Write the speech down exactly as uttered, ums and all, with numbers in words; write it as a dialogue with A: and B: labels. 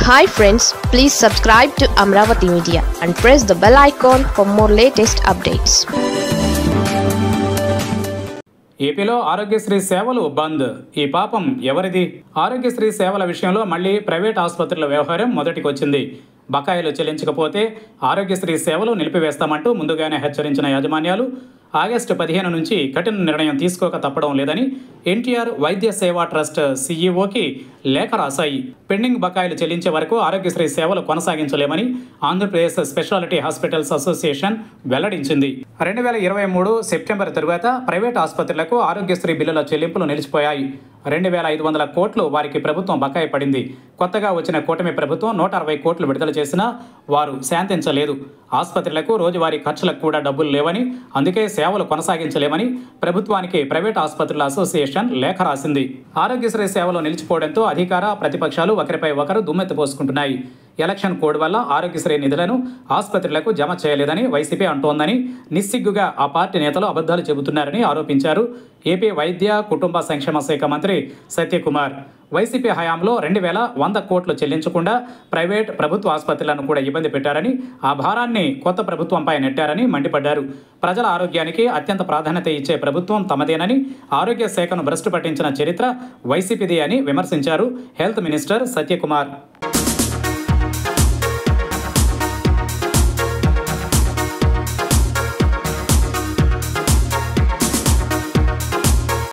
A: Hi friends, please subscribe to Amravati Media and press the bell icon for more latest updates.
B: ఏపీలో ఆరోగ్యశ్రీ సేవలు బంద్. ఈ పాపం ఎవరిది? ఆరోగ్యశ్రీ సేవల విషయంలో మళ్ళీ ప్రైవేట్ ఆసుపత్రుల వ్యవహారం మొదటికి వచ్చింది. బకాయిలు చెల్లించకపోతే ఆరోగ్యశ్రీ సేవలు నిలిపివేస్తామంటూ ముందుగానే హెచ్చరించిన యాజమాన్యాలు ఆగస్టు పదిహేను నుంచి కఠిన నిర్ణయం తీసుకోక తప్పడం లేదని ఎన్టీఆర్ వైద్య సేవా ట్రస్ట్ సీఈఓకి లేఖ రాశాయి. పెండింగ్ బకాయిలు చెల్లించే వరకు ఆరోగ్యశ్రీ సేవలు కొనసాగించలేమని ఆంధ్రప్రదేశ్ స్పెషాలిటీ హాస్పిటల్స్ అసోసియేషన్ వెల్లడించింది. రెండు వేల ఇరవై మూడు సెప్టెంబర్ తరువాత ప్రైవేట్ ఆసుపత్రులకు ఆరోగ్యశ్రీ బిల్లుల చెల్లింపులు నిలిచిపోయాయి. రెండు వేల ఐదు వందల కోట్లు వారికి ప్రభుత్వం బకాయి పడింది. కొత్తగా వచ్చిన కూటమి ప్రభుత్వం నూట అరవై కోట్లు విడుదల చేసినా వారు శాంతించలేదు. ఆసుపత్రులకు రోజువారీ ఖర్చులకు కూడా డబ్బులు లేవని, అందుకే సేవలు కొనసాగించలేమని ప్రభుత్వానికి ప్రైవేట్ ఆసుపత్రుల అసోసియేషన్ లేఖ రాసింది. ఆరోగ్యశ్రీ సేవలు నిలిచిపోవడంతో అధికార ప్రతిపక్షాలు ఒకరిపై ఒకరు దుమ్మెత్తిపోసుకుంటున్నాయి. ఎలక్షన్ కోడ్ వల్ల ఆరోగ్యశ్రీ నిధులను ఆసుపత్రులకు జమ చేయలేదని వైసీపీ అంటోందని, నిస్సిగ్గుగా ఆ పార్టీ నేతలు అబద్ధాలు చెబుతున్నారని ఆరోపించారు ఏపీ వైద్య కుటుంబ సంక్షేమ శాఖ మంత్రి సత్యకుమార్. వైసీపీ హయాంలో రెండు వేల వంద కోట్లు చెల్లించకుండా ప్రైవేట్ ప్రభుత్వ ఆసుపత్రులను కూడా ఇబ్బంది పెట్టారని, ఆ భారాన్ని కొత్త ప్రభుత్వంపై నెట్టారని మండిపడ్డారు. ప్రజల ఆరోగ్యానికి అత్యంత ప్రాధాన్యత ఇచ్చే ప్రభుత్వం తమదేనని, ఆరోగ్య శాఖను భ్రష్టు పట్టించిన చరిత్ర వైసీపీదే అని విమర్శించారు హెల్త్ మినిస్టర్ సత్యకుమార్.